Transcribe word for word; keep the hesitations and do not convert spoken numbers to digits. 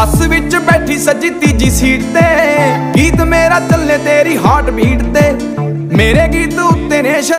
बस विच बैठी सजी तीजी सीट ते, गीत मेरा चले तेरी हार्ट बीट ते। मेरे गीत उत्ते ने